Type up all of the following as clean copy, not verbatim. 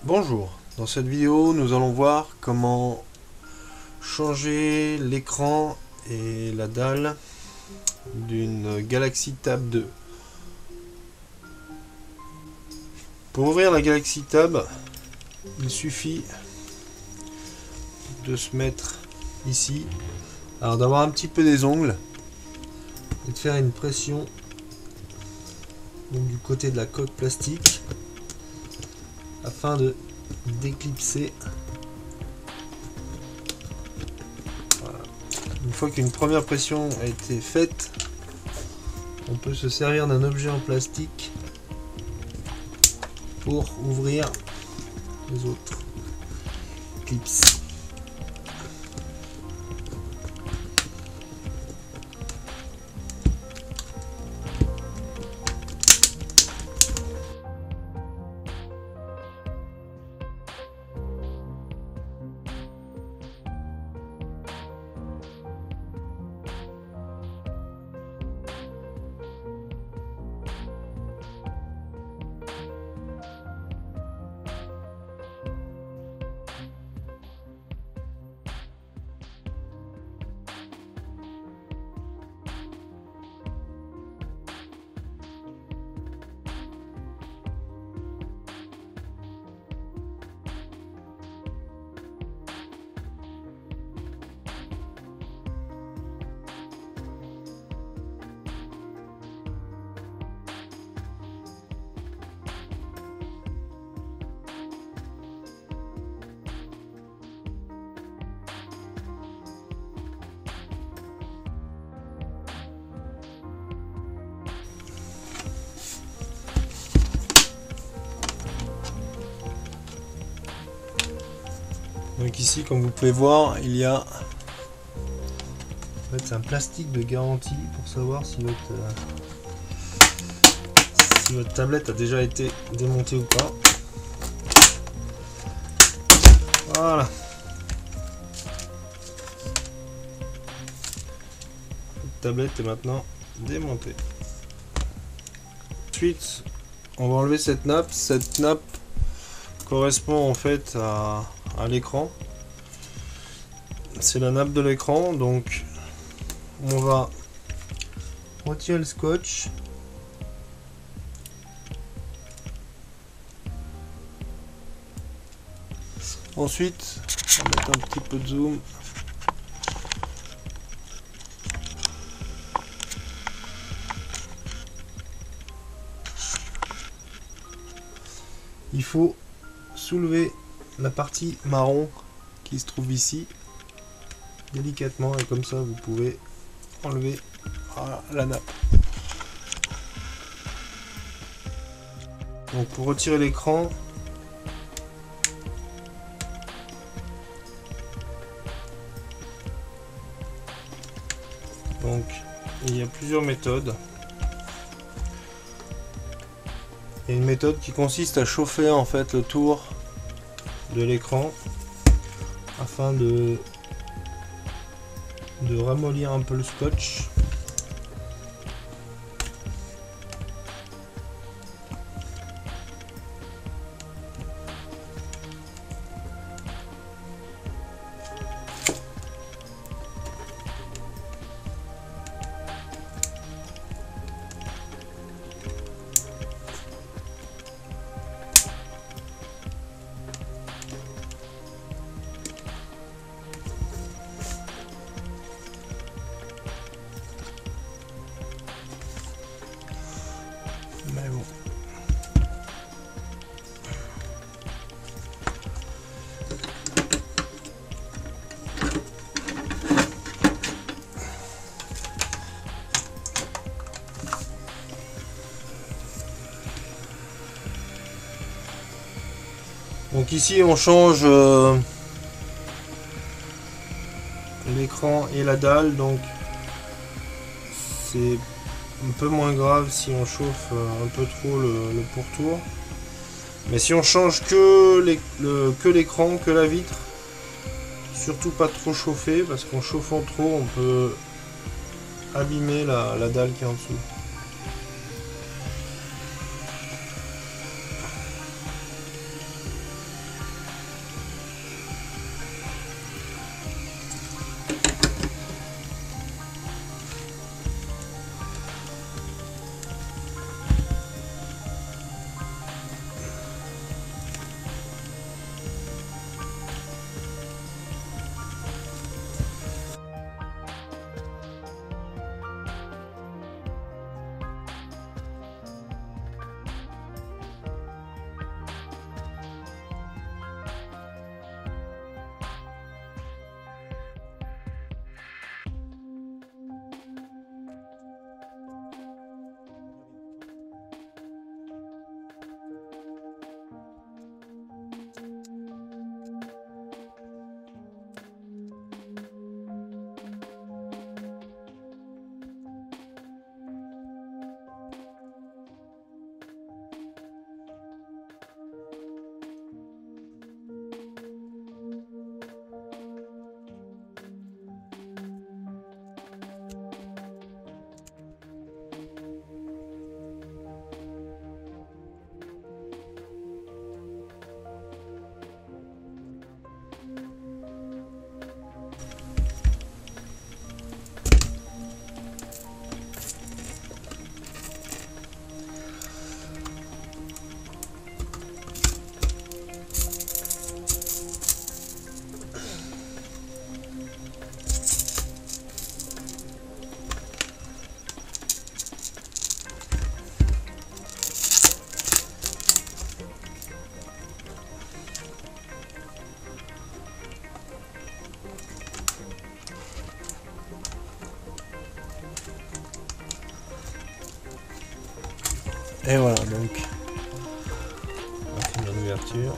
Bonjour, dans cette vidéo nous allons voir comment changer l'écran et la dalle d'une Galaxy Tab 2. Pour ouvrir la Galaxy Tab, il suffit de se mettre ici, alors d'avoir un petit peu des ongles et de faire une pression donc, du côté de la coque plastique afin de d'éclipser. Voilà. Une fois qu'une première pression a été faite, on peut se servir d'un objet en plastique pour ouvrir les autres clips. Donc ici, comme vous pouvez voir, il y a en fait, c'est un plastique de garantie pour savoir si votre tablette a déjà été démontée ou pas. Voilà. Votre tablette est maintenant démontée. Ensuite, on va enlever cette nappe. Cette nappe correspond en fait à l'écran. C'est la nappe de l'écran, donc on va retirer le scotch. Ensuite, on va mettre un petit peu de zoom. Il faut soulever la partie marron qui se trouve ici délicatement, et comme ça vous pouvez enlever la nappe. Donc pour retirer l'écran, donc il y a plusieurs méthodes. Il y a une méthode qui consiste à chauffer en fait le tour de l'écran afin de ramollir un peu le scotch. Mais bon. Donc ici on change l'écran et la dalle, donc c'est un peu moins grave si on chauffe un peu trop le pourtour. Mais si on change que l'écran, que la vitre, surtout pas trop chauffer, parce qu'en chauffant trop on peut abîmer la dalle qui est en dessous. Et voilà, donc on va finir l'ouverture.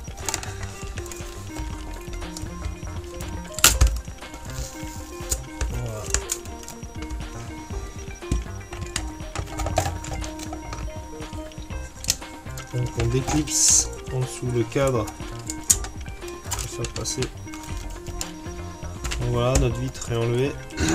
Voilà. Donc on déclipse en dessous le cadre pour faire passer. Donc voilà, notre vitre est enlevée.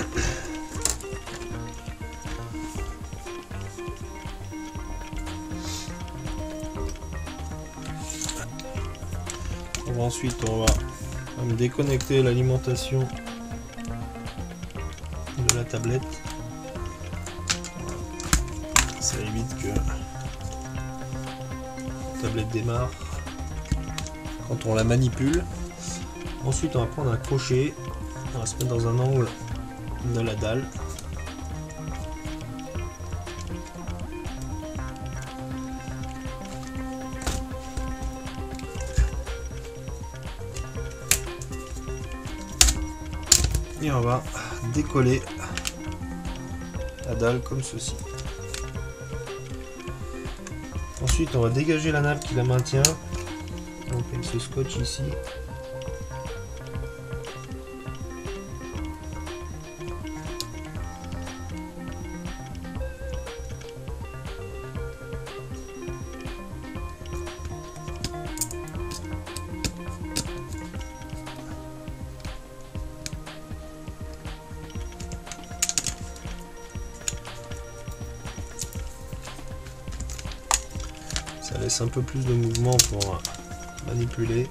Ensuite, on va déconnecter l'alimentation de la tablette. Ça évite que la tablette démarre quand on la manipule. Ensuite, on va prendre un crochet, on va se mettre dans un angle de la dalle. Et on va décoller la dalle comme ceci. Ensuite, on va dégager la nappe qui la maintient. Donc avec ce scotch ici. Ça laisse un peu plus de mouvement pour manipuler.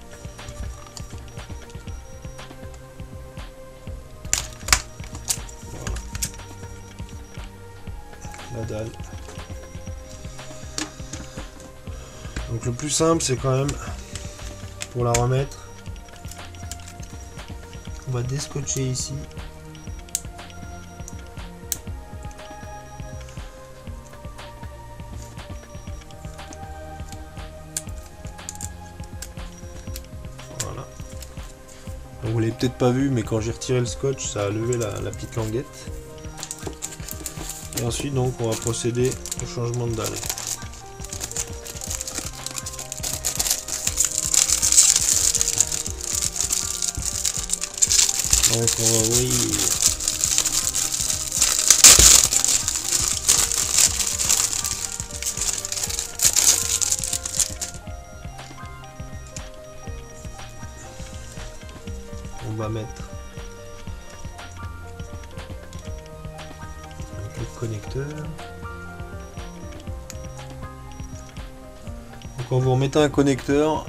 Voilà. La dalle. Donc le plus simple, c'est quand même pour la remettre. On va déscotcher ici. Vous l'avez peut-être pas vu, mais quand j'ai retiré le scotch, ça a levé la petite languette. Et ensuite, donc, on va procéder au changement de dalle. Donc, on va ouvrir. On va mettre le connecteur. Donc quand vous remettez un connecteur,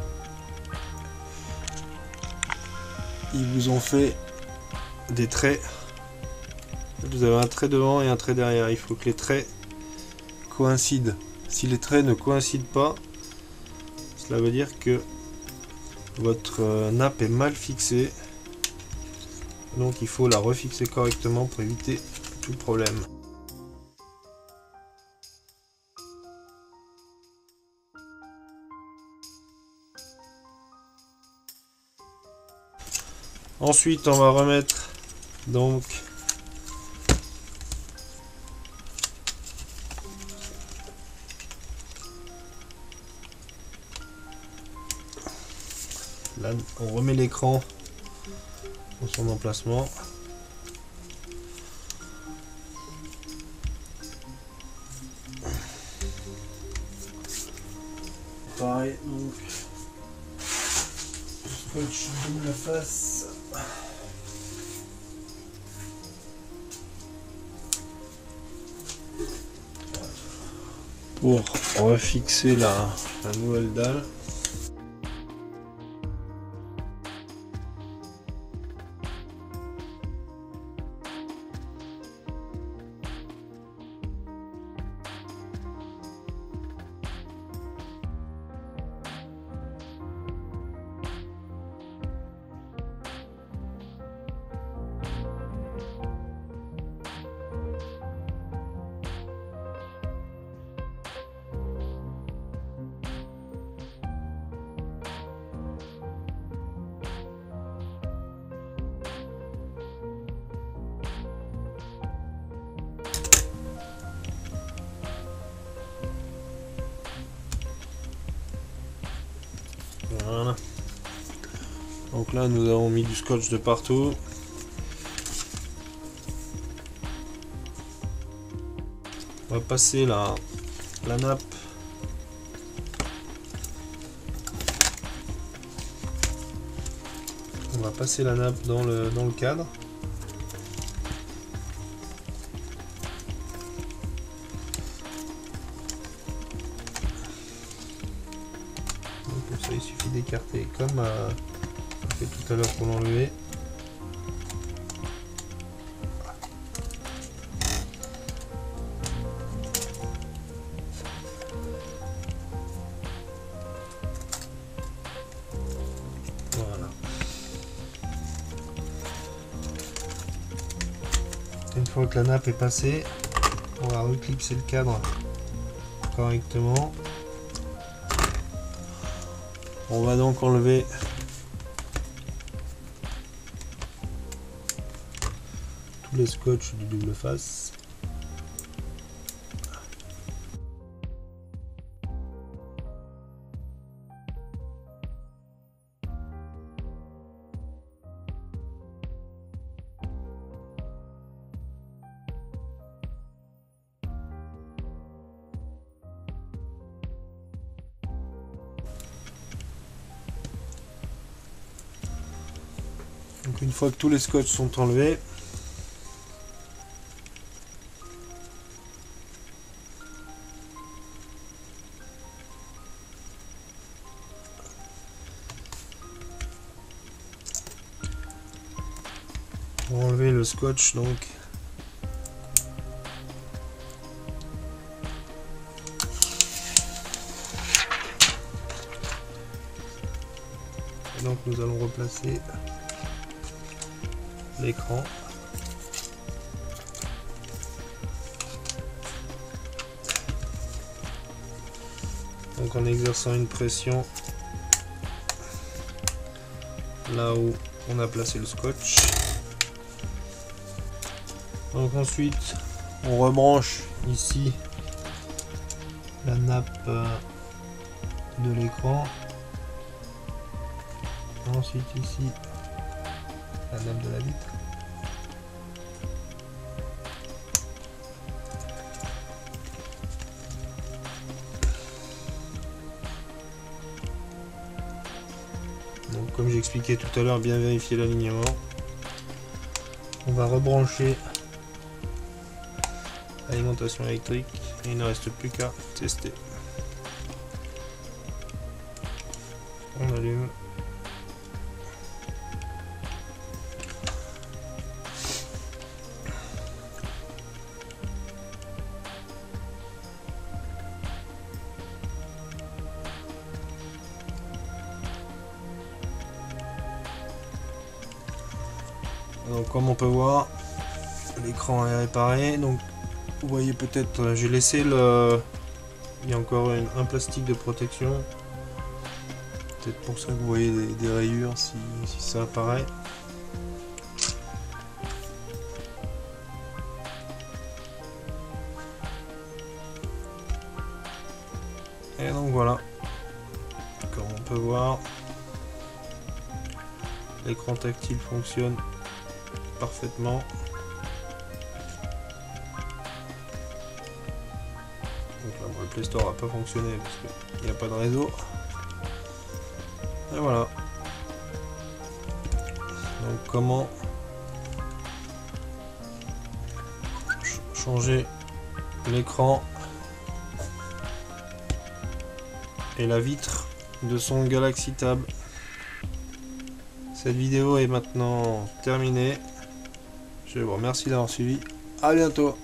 ils vous ont fait des traits. Vous avez un trait devant et un trait derrière. Il faut que les traits coïncident. Si les traits ne coïncident pas, cela veut dire que votre nappe est mal fixée. Donc il faut la refixer correctement pour éviter tout problème. Ensuite, on va remettre donc là, on remet l'écran dans son emplacement. Pareil, donc scotch double face. Pour refixer la nouvelle dalle. Voilà. Donc là nous avons mis du scotch de partout. On va passer la nappe. On va passer la nappe dans le cadre. Donc pour ça il suffit d'écarter comme on a fait tout à l'heure pour l'enlever. Voilà. Une fois que la nappe est passée, on va reclipser le cadre correctement. On va donc enlever tous les scotch du double face. Donc une fois que tous les scotch sont enlevés, on va enlever le scotch donc. Et donc nous allons replacer l'écran. Donc en exerçant une pression là où on a placé le scotch. Donc ensuite on rebranche ici la nappe de l'écran. Ensuite ici la nappe de la vitre. Donc comme j'ai expliqué tout à l'heure, bien vérifier l'alignement. On va rebrancher l'alimentation électrique et il ne reste plus qu'à tester. On allume. Donc comme on peut voir, l'écran est réparé. Donc vous voyez peut-être, j'ai laissé il y a encore un plastique de protection. Peut-être pour ça que vous voyez des rayures si ça apparaît. Et donc voilà, comme on peut voir, l'écran tactile fonctionne parfaitement. Donc là, le Play Store n'a pas fonctionné parce qu'il n'y a pas de réseau. Et voilà. Donc comment changer l'écran et la vitre de son Galaxy Tab. Cette vidéo est maintenant terminée. Je vous remercie d'avoir suivi. À bientôt.